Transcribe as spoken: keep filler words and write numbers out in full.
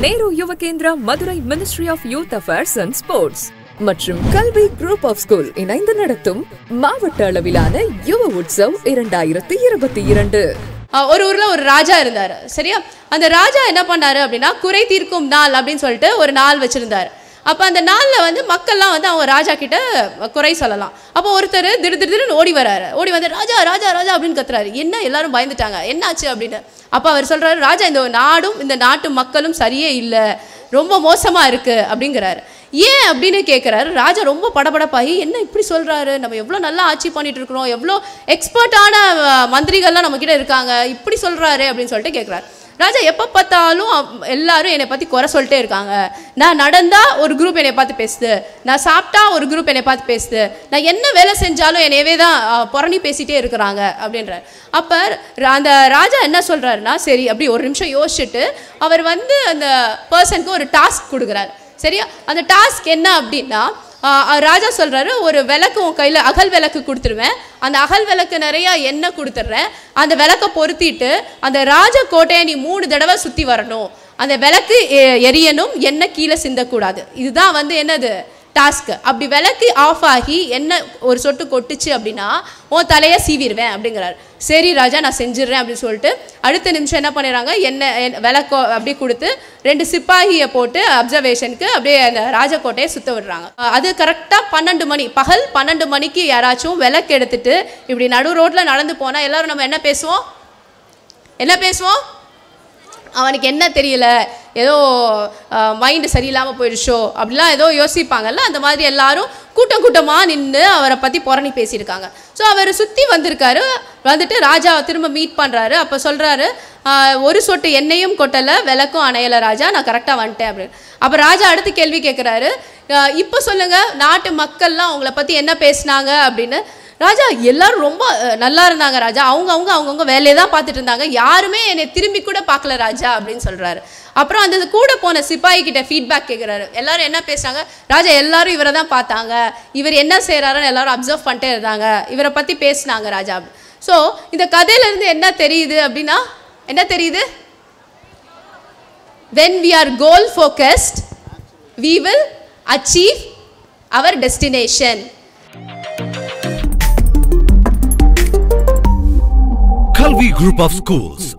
Nehru Yuva Kendra Madurai Ministry of Youth Affairs and Sports மற்றும் கல்வி group of school இணைந்து நடத்தும் மாவட்ட அளவிலான யுவ உற்சவ் இரண்டாயிரத்தி இருபத்தி இரண்டு. ஒரு ஊர்ல ஒரு ராஜா இருந்தாரு. சரியா? அந்த ராஜா என்ன பண்ணாரு அப்படின்னா குறை தீர்க்கும் நாள் அப்படின்னு சொல்லிட்டு ஒரு நாள் வச்சிருந்தாரு. அப்ப அந்த நாள்ல வந்து மக்கள்லாம் வந்து அவங்க ராஜா கிட்ட குறை சொல்லலாம். அப்போ ஒருத்தர் திடு திடுன்னு ஓடி வராரு. ஓடி வந்து ராஜா ராஜா ராஜா அப்படின்னு கத்துறாரு. என்ன எல்லாரும் பயந்துட்டாங்க, என்னாச்சு அப்படின்னு. அப்ப அவர் சொல்றாரு, ராஜா இந்த நாடும் இந்த நாட்டு மக்களும் சரியே இல்லை, ரொம்ப மோசமா இருக்கு அப்படிங்கிறாரு. ஏன் அப்படின்னு கேட்குறாரு. ராஜா ரொம்ப படபடப்பாகி, என்ன இப்படி சொல்கிறாரு, நம்ம எவ்வளோ நல்லா ஆட்சி பண்ணிட்டு இருக்கிறோம், எவ்வளோ எக்ஸ்பர்ட்டான மந்திரிகள்லாம் நம்மக்கிட்ட இருக்காங்க, இப்படி சொல்கிறாரு அப்படின்னு சொல்லிட்டு கேட்குறாரு. ராஜா எப்போ பார்த்தாலும் எல்லாரும் என்னை பற்றி குறை சொல்லிட்டே இருக்காங்க. நான் நடந்தால் ஒரு குரூப் என்னை பார்த்து பேசுது, நான் சாப்பிட்டா ஒரு குரூப் என்னை பார்த்து பேசுது, நான் என்ன வேலை செஞ்சாலும் என்னையவே தான் புரணி பேசிகிட்டே இருக்கிறாங்க அப்படின்றார். அப்போ அந்த ராஜா என்ன சொல்கிறாருன்னா, சரி அப்படி ஒரு நிமிஷம் யோசிச்சுட்டு அவர் வந்து அந்த பர்சனுக்கு ஒரு டாஸ்க் கொடுக்குறாரு. சரியா? அந்த டாஸ்க் என்ன அப்படின்னா, ராஜா சொல்கிறாரு, ஒரு விளக்கு உன் கையில் அகல் விளக்கு கொடுத்துருவேன், அந்த அகல் விளக்கு நிறையா எண்ணெய் கொடுத்துட்றேன், அந்த விளக்கை பொருத்திட்டு அந்த ராஜ கோட்டையை நீ மூணு தடவை சுற்றி வரணும், அந்த விளக்கு எரியணும், எண்ணெய் கீழே சிந்தக்கூடாது. இதுதான் வந்து என்னது டாஸ்க்கு. அப்படி விளக்கு ஆஃப் ஆகி என்ன ஒரு சொட்டு கொட்டுச்சு அப்படின்னா உன் தலையை சீவிடுவேன் அப்படிங்கிறாரு. சரி ராஜா நான் செஞ்சிடுறேன் அப்படின்னு சொல்லிட்டு அடுத்த நிமிஷம் என்ன பண்ணிடுறாங்க, எண்ணெய் விளக்கோ அப்படி கொடுத்து ரெண்டு சிப்பாகியை போட்டு அப்சர்வேஷனுக்கு அப்படியே அந்த ராஜகோட்டையை சுத்த விடுறாங்க. அது கரெக்டாக பன்னெண்டு மணி பகல் பன்னெண்டு மணிக்கு யாராச்சும் விளக்கு எடுத்துட்டு இப்படி நடு ரோட்டில் நடந்து போனால் எல்லாரும் நம்ம என்ன பேசுவோம் என்ன பேசுவோம் அவனுக்கு என்ன தெரியல, ஏதோ மைண்டு சரியில்லாமல் போயிடுச்சோ அப்படிலாம் ஏதோ யோசிப்பாங்கல்ல. அந்த மாதிரி எல்லாரும் கூட்டம் கூட்டமாக நின்று அவரை பற்றி புரணி பேசியிருக்காங்க. ஸோ அவர் சுற்றி வந்திருக்காரு. வந்துட்டு ராஜாவை திரும்ப மீட் பண்ணுறாரு. அப்போ சொல்கிறாரு, ஒரு சொட்டு எண்ணெயும் கொட்டலை, விளக்கும் அணையலை ராஜா, நான் கரெக்டாக வந்துட்டேன் அப்படின்னு. அப்போ ராஜா அடுத்து கேள்வி கேட்குறாரு, இப்போ சொல்லுங்கள் நாட்டு மக்கள்லாம் அவங்கள பற்றி என்ன பேசினாங்க அப்படின்னு. ராஜா எல்லாரும் ரொம்ப நல்லா இருந்தாங்க ராஜா, அவங்க அவங்க அவங்கவுங்க வேலையை தான் பார்த்துட்டு இருந்தாங்க, யாருமே என்னை திரும்பி கூட பார்க்கல ராஜா அப்படின்னு சொல்கிறாரு. அப்புறம் அந்த கூட போன சிப்பாயி கிட்ட ஃபீட்பேக் கேட்குறாரு. எல்லாரும் என்ன பேசுகிறாங்க, ராஜா எல்லாரும் இவரை தான் பார்த்தாங்க, இவர் என்ன செய்கிறாருன்னு எல்லாரும் அப்சர்வ் பண்ணிட்டே இருந்தாங்க, இவரை பற்றி பேசினாங்க ராஜா. ஸோ இந்த கதையிலேருந்து என்ன தெரியுது அப்படின்னா, என்ன தெரியுது, when we are goal focused we will achieve our destination. Kalvi Group of Schools.